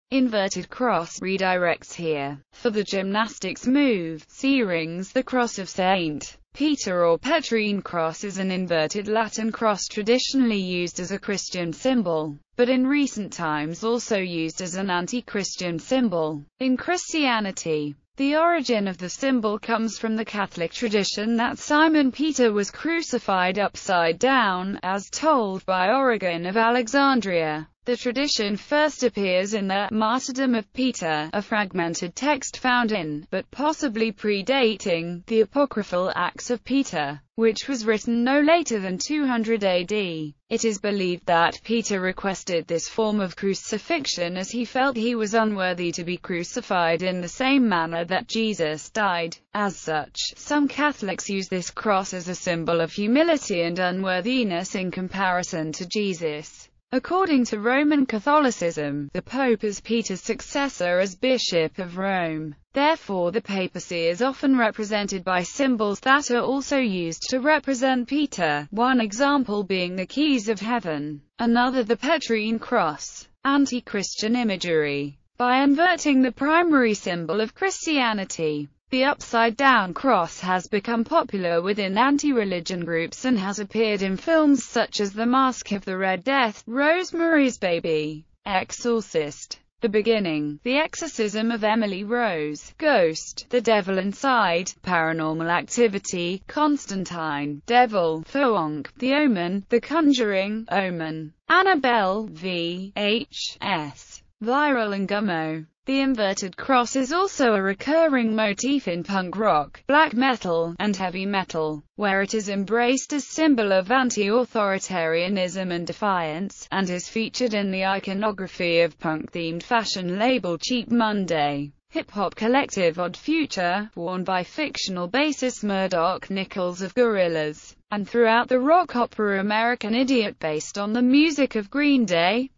Inverted cross redirects here. For the gymnastics move, C-rings, the cross of St. Peter or Petrine cross is an inverted Latin cross traditionally used as a Christian symbol, but in recent times also used as an anti-Christian symbol. In Christianity, the origin of the symbol comes from the Catholic tradition that Simon Peter was crucified upside down, as told by Origen of Alexandria. The tradition first appears in the Martyrdom of Peter, a fragmented text found in, but possibly predating, the apocryphal Acts of Peter, which was written no later than 200 AD. It is believed that Peter requested this form of crucifixion as he felt he was unworthy to be crucified in the same manner that Jesus died. As such, some Catholics use this cross as a symbol of humility and unworthiness in comparison to Jesus. According to Roman Catholicism, the Pope is Peter's successor as Bishop of Rome. Therefore the papacy is often represented by symbols that are also used to represent Peter, one example being the keys of heaven, another the Petrine cross. Anti-Christian imagery. By inverting the primary symbol of Christianity, the upside-down cross has become popular within anti-religion groups and has appeared in films such as The Mask of the Red Death, Rosemary's Baby, Exorcist, The Beginning, The Exorcism of Emily Rose, Ghost, The Devil Inside, Paranormal Activity, Constantine, Devil, Foonk, The Omen, The Conjuring, Omen, Annabelle, VHS, Viral and Gummo. The inverted cross is also a recurring motif in punk rock, black metal, and heavy metal, where it is embraced as symbol of anti-authoritarianism and defiance, and is featured in the iconography of punk-themed fashion label Cheap Monday. Hip-hop collective Odd Future, worn by fictional bassist Murdoch Nichols of Gorillaz, and throughout the rock opera American Idiot based on the music of Green Day.